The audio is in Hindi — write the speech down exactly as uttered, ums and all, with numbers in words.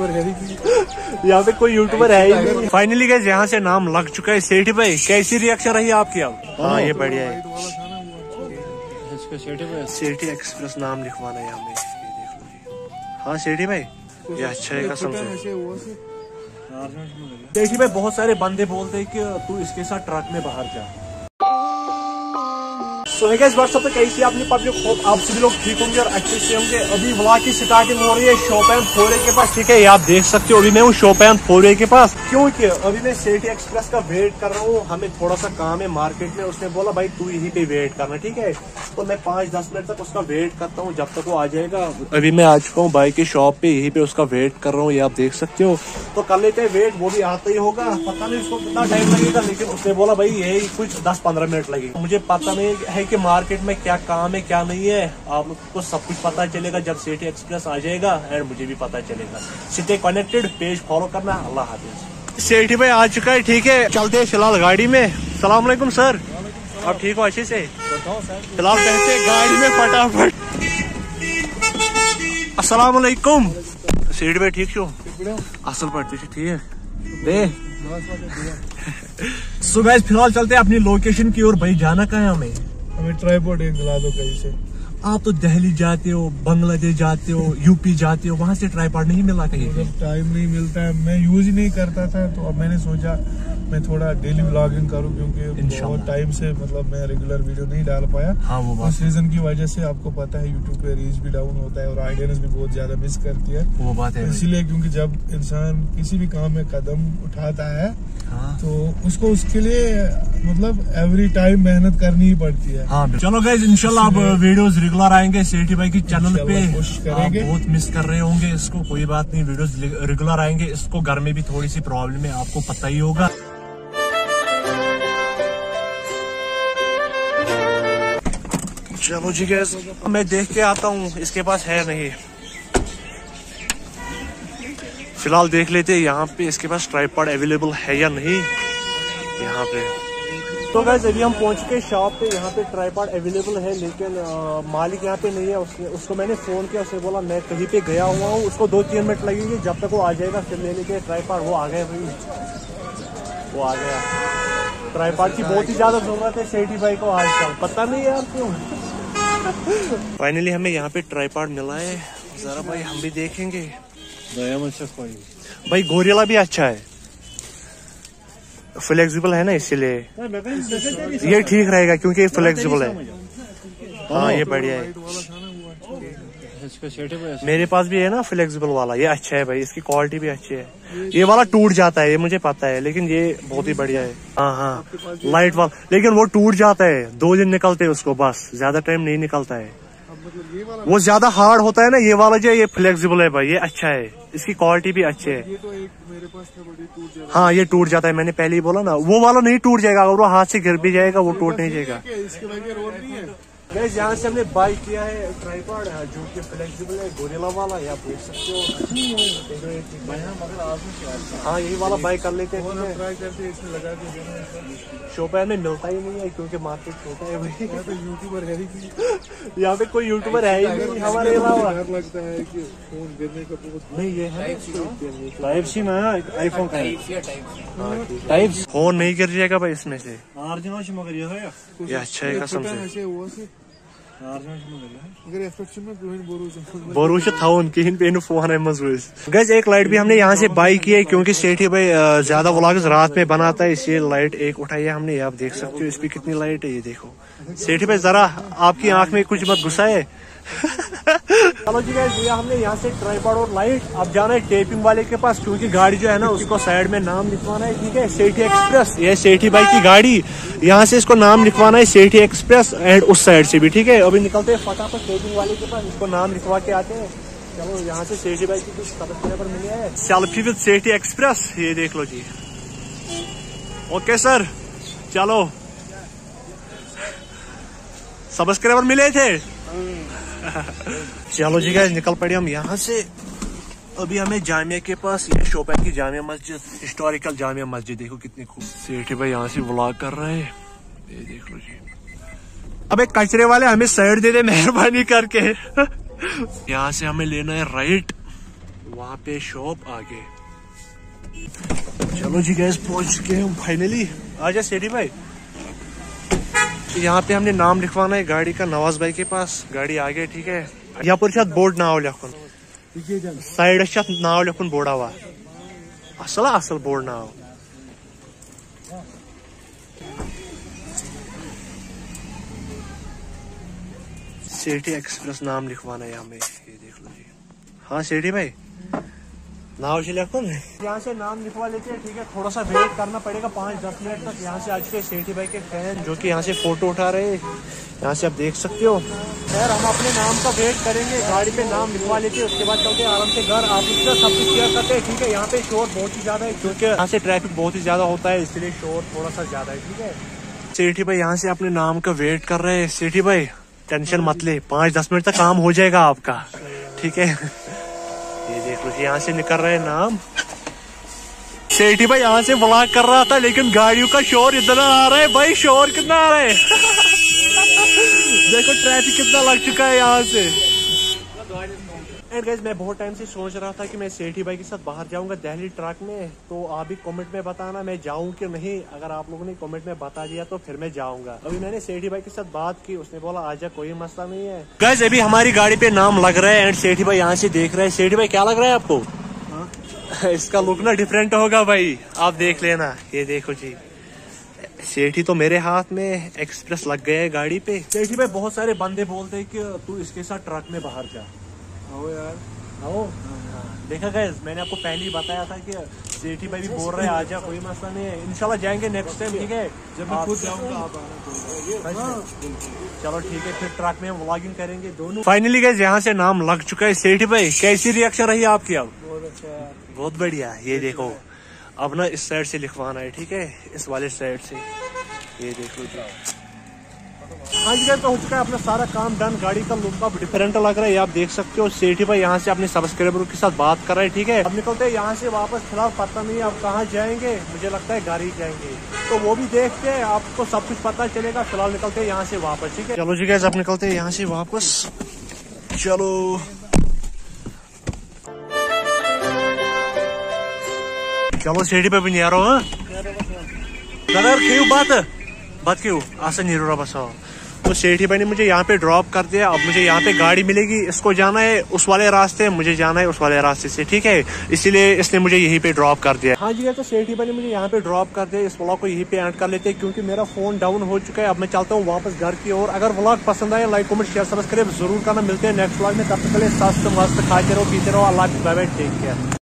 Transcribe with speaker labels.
Speaker 1: यूट्यूबर है ही
Speaker 2: यहाँ पे कोई यूट्यूबर है ही नहीं। फाइनली गाइस यहाँ से नाम लग चुका है सेठी भाई। कैसी रिएक्शन रही आपकी? अब हाँ ये बढ़िया है। सेठी एक्सप्रेस नाम लिखवाना है हमें। हाँ सेठी भाई ये अच्छा है कसम से। सेठी भाई बहुत सारे बंदे बोलते हैं कि तू इसके साथ ट्रक में बाहर जा। तो है गाइस व्हाट्सएप पे कैसी आपने पब्लिक होप आप सभी लोग ठीक होंगे और अच्छे से होंगे। अभी व्लॉग की स्टार्टिंग हो रही है शोपियां फोर ए के पास, ठीक है। ये आप देख सकते हो अभी मैं हूँ शोपियां फोर ए के पास, क्योंकि अभी मैं सेठी एक्सप्रेस का वेट कर रहा हूँ। हमें थोड़ा सा काम है मार्केट में। उसने बोला भाई तू यहीं पे वेट करना, ठीक है। तो मैं पाँच दस मिनट तक उसका वेट करता हूँ जब तक वो आ जाएगा। अभी मैं आ चुका हूँ भाई की शॉप पे, यहीं पे उसका वेट कर रहा हूँ। ये आप देख सकते हो। तो कर लेते हैं वेट, वो भी आता ही होगा। पता नहीं उसको कितना टाइम लगेगा, लेकिन उसने बोला भाई यही कुछ दस पंद्रह मिनट लगेगा। मुझे पता नहीं है कि मार्केट में क्या काम है क्या नहीं है। आप लोग को सब कुछ पता चलेगा जब सेठी एक्सप्रेस आ जाएगा, एंड मुझे भी पता चलेगा। स्टे कनेक्टेड, पेज फॉलो करना। अल्लाह हाफिज। सेठी भाई आ चुका है, ठीक है। चलते हैं फिलहाल गाड़ी में। सलाम अलैकुम सर, आप ठीक हो अच्छे से? फिलहाल बैठते गाड़ी में फटाफट। अस्सलाम वालेकुम सेठी भाई, ठीक हो? असल पड़ती ठीक है दे। सो गाइस फिलहाल चलते हैं अपनी लोकेशन की ओर। भाई जाना कहाँ है हमें?
Speaker 1: हमें ट्राइपॉड एक दिला दो कहीं से।
Speaker 2: आप तो दिल्ली जाते हो, बांग्लादेश जाते हो, यूपी जाते हो, वहाँ से ट्राइपॉड नहीं मिला कहीं?
Speaker 1: मतलब टाइम नहीं मिलता है, मैं यूज ही नहीं करता था। तो अब मैंने सोचा मैं थोड़ा डेली व्लॉगिंग करूं, क्योंकि बहुत टाइम से मतलब मैं रेगुलर वीडियो नहीं डाल पाया।
Speaker 2: हाँ, वो बात
Speaker 1: उस रीजन की वजह से आपको पता है यूट्यूब पे रीच भी डाउन होता है और ऑडियंस भी बहुत ज्यादा मिस करती है।
Speaker 2: वो बात है
Speaker 1: इसीलिए, क्योंकि जब इंसान किसी भी काम में कदम उठाता है
Speaker 2: हाँ।
Speaker 1: तो उसको उसके लिए मतलब एवरी टाइम मेहनत करनी ही पड़ती है।
Speaker 2: हाँ, चलो गाइस इंशाल्लाह अब वीडियोस रेगुलर आएंगे सेठी भाई की चैनल पे। आप बहुत मिस कर रहे होंगे इसको, कोई बात नहीं, वीडियोस रेगुलर आएंगे। इसको घर में भी थोड़ी सी प्रॉब्लम है, आपको पता ही होगा। चलो जी गाइस मैं देख के आता हूँ, इसके पास है नहीं। फिलहाल देख लेते हैं यहाँ पे इसके पास ट्राइपॉड अवेलेबल है या नहीं यहाँ पे। तो गाइस अभी हम पहुंच के शॉप पे, यहाँ पे ट्राइपॉड अवेलेबल है, लेकिन आ, मालिक यहाँ पे नहीं है। उसने उसको मैंने फोन किया, उसने बोला मैं कहीं पे गया हुआ हूँ, उसको दो तीन मिनट लगेंगे। जब तक वो आ जाएगा फिर ले लेते हैं ट्राइपॉड। वो आ गया भाई, वो आ गया। ट्राइपॉड की बहुत ही ज्यादा जरूरत है सेठी भाई को आजकल, पता नहीं यार क्यों। फाइनली हमें यहाँ पे ट्राइपॉड मिला है। जरा भाई हम भी देखेंगे। भाई गोरिल्ला भी अच्छा है, फ्लेक्सिबल है ना, इसीलिए ये ठीक रहेगा क्योंकि ये फ्लेक्सिबल है। हाँ ये बढ़िया है। मेरे पास भी है ना फ्लेक्सिबल वाला, ये अच्छा है भाई, इसकी क्वालिटी भी अच्छी है। ये वाला टूट जाता है, ये मुझे पता है, लेकिन ये बहुत ही बढ़िया है। हाँ हाँ लाइट वाला, लेकिन वो टूट जाता है, दो दिन निकलते हैं उसको, बस ज्यादा टाइम नहीं निकलता है। वो ज्यादा हार्ड होता है ना, ये वाला जो ये फ्लेक्सिबल है भाई, ये अच्छा है, इसकी क्वालिटी भी अच्छी है।
Speaker 1: ये तो एक मेरे पास था, बड़ी टूट जाता है।
Speaker 2: हाँ ये टूट जाता है, मैंने पहले ही बोला ना। वो वाला नहीं टूट जाएगा, अगर वो हाथ से गिर भी जाएगा वो टूट नहीं जाएगा।
Speaker 1: इसके बगैर और नहीं है।
Speaker 2: गाइस यहाँ से हमने बाय किया है ट्राइपॉड जो कि फ्लेक्सिबल है, गोरिल्ला वाला, ये आप देख सकते हो। हाँ यही वाला बाय कर लेते हैं।
Speaker 1: ट्राई करते हैं, इसमें लगा के।
Speaker 2: शोपियां में मिलता ही नहीं है क्योंकि मार्केट छोटा है भाई।
Speaker 1: यहाँ पे यूट्यूबर है ही
Speaker 2: यहाँ पे कोई यूट्यूबर है ही नहीं हमारे अलावा।
Speaker 1: डर लगता है कि फोन गिरने का बहुत।
Speaker 2: नहीं ये है टाइप सी ना, आईफोन का टाइप। फोन नहीं गिर जाएगा भाई इसमें से, ये अच्छा है कसम से। भरोसा था उनके पे फोन है मजबूत। गैस एक लाइट भी हमने यहाँ से बाई की है क्योंकि सेठी भाई ज्यादा व्लॉग्स रात में बनाता है, इसलिए लाइट एक उठाई है हमने। आप देख सकते हो इस पे कितनी लाइट है, ये देखो। सेठी भाई जरा आपकी आंख में कुछ मत घुसा है। चलो जी गाइस भैया हमने यहाँ से ट्राइपॉड और लाइट, अब जाना है टेपिंग वाले के पास क्योंकि गाड़ी जो है ना उसको साइड में नाम लिखवाना है, ठीक है। सेठी एक्सप्रेस, ये सेठी भाई की गाड़ी, यहाँ से इसको नाम लिखवाना है सेठी एक्सप्रेस, एंड उस साइड से भी, ठीक है। अभी निकलते हैं फटाफट टेपिंग वाले के पास, इसको नाम लिखवा के आते हैं। चलो यहाँ से सेठी भाई की कुछ सब्सक्राइबर मिले हैं, सेल्फी विद सेठी एक्सप्रेस, ये देख लो जी। ओके सर, चलो सब्सक्राइबर मिले थे। चलो जी गाइस निकल पड़े हम यहाँ से। अभी हमें जामिया के पास, ये शोपियां की जामिया मस्जिद, हिस्टोरिकल जामिया मस्जिद, देखो कितनी खूब। सेठी भाई यहाँ से व्लॉग कर रहे हैं, ये देख लो जी। अबे कचरे वाले हमें साइड दे दे मेहरबानी करके। यहाँ से हमें लेना है राइट, वहाँ पे शॉप आगे। चलो जी गैस पहुंच चुके हैं फाइनली। आजा सेठी भाई, यहाँ पे हमने नाम लिखवाना है गाड़ी का नवाज भाई के पास। गाड़ी आगे, ठीक है। यहाँ पर बोर्ड नाव लिखुन, साइड नाव लिखुन बोर्ड आवा असल असल बोर्ड नाव। सेठी एक्सप्रेस नाम लिखवाना है हमें, ये देख लो जी। हाँ सेठी भाई, नाव से लिखुन, यहाँ से नाम लिखवा लेते हैं, ठीक है। थोड़ा सा वेट करना पड़ेगा पाँच दस मिनट तक। यहाँ से आज के सेठी भाई के फैन जो कि यहाँ से फोटो उठा रहे हैं, यहाँ से आप देख सकते हो। खैर हम अपने नाम का वेट करेंगे, गाड़ी पे नाम लिखवा लेते हैं, उसके बाद चलते आराम से घर। आप इसका सब कुछ शेयर करते हैं, ठीक है। यहाँ पे शोर बहुत ही ज्यादा है क्योंकि यहाँ से ट्रैफिक बहुत ही ज्यादा होता है, इसलिए शोर थोड़ा सा ज्यादा है, ठीक है। सेठी भाई यहाँ से अपने नाम का वेट कर रहे हैं। सेठी भाई टेंशन मत ले, पाँच दस मिनट तक काम हो जाएगा आपका, ठीक है। ये देख लो जी, यहाँ से निकल रहे नाम। सेठी भाई यहाँ से व्लॉग कर रहा था, लेकिन गाड़ियों का शोर इतना आ रहा है भाई, शोर कितना आ रहा है। देखो ट्रैफिक कितना लग चुका है यहाँ से। एंड गाइस मैं बहुत टाइम से सोच रहा था कि मैं सेठी भाई के साथ बाहर जाऊंगा दिल्ली ट्रक में, तो आप भी कमेंट में बताना मैं जाऊं कि नहीं। अगर आप लोगों ने कमेंट में बता दिया तो फिर मैं जाऊंगा। अभी मैंने सेठी भाई के साथ बात की, उसने बोला आजा, कोई मसला नहीं है। गाइस अभी हमारी गाड़ी पे नाम लग रहा है एंड सेठी भाई यहाँ से देख रहे हैं। सेठी भाई क्या लग रहा है आपको? हाँ? इसका लुक ना डिफरेंट होगा भाई, आप देख लेना। ये देखो जी, सेठी तो मेरे हाथ में एक्सप्रेस लग गया है गाड़ी पे। सेठी भाई बहुत सारे बंदे बोलते हैं कि तू इसके साथ ट्रक में बाहर जा। आओ यार आओ। देखा गैस, मैंने आपको पहले ही बताया था कि सेठी भाई भी बोल रहे हैं आजा, कोई मसला नहीं है, इंशाल्लाह जाएंगे नेक्स्ट टाइम, ठीक है। जब मैं खुद जाऊंगा आप आना। चलो ठीक है, फिर ट्रक में व्लॉगिंग करेंगे दोनों। फाइनली गैस यहाँ से नाम लग चुका है। सेठी भाई कैसी रिएक्शन रही आपकी? अब बहुत अच्छा, बहुत बढ़िया। ये देखो अब ना इस साइड से लिखवाना है, ठीक है, इस वाले साइड से। ये देख लो जी। हाँ जी तो हो चुका है अपना सारा काम डन। गाड़ी का लुक अब डिफरेंट लग रहा है, आप देख सकते हो। सेठी भाई यहाँ से अपने सब्सक्राइबरों के साथ बात कर रहे हैं, ठीक है। अब निकलते हैं यहाँ से वापस। फिलहाल पता नहीं अब कहाँ जाएंगे, मुझे लगता है घर ही जाएंगे, तो वो भी देखते हैं, आपको सब कुछ पता चलेगा। फिलहाल निकलते हैं यहाँ से वापस, ठीक है। चलो जी गाइस अब निकलते हैं यहाँ से वापस। चलो चलो सेठी पे भी नहीं आ रहा हूँ। क्यों बात बात क्यों आसन नहीं रो बस। तो सेठी भाई ने मुझे यहाँ पे ड्रॉप कर दिया। अब मुझे यहाँ पे गाड़ी मिलेगी, इसको जाना है उस वाले रास्ते, मुझे जाना है उस वाले रास्ते से, ठीक है। इसीलिए इसने मुझे यहीं पे ड्रॉप कर दिया। हाँ जी तो सेठी भाई ने मुझे यहाँ पे ड्रॉप कर दिया। इस व्लॉग को यहीं पे एंड कर लेते हैं क्योंकि मेरा फोन डाउन हो चुका है। अब मैं चलता हूँ वापस घर की ओर। अगर व्लॉग पसंद आए लाइक कमेंट शेयर सब्सक्राइब जरूर करना। मिलते हैं नेक्स्ट व्लॉग में, तब तक के लिए स्वास्थ्य मस्त खाते रहो पीते रहो। अल्लाह बाय बाय, टेक केयर।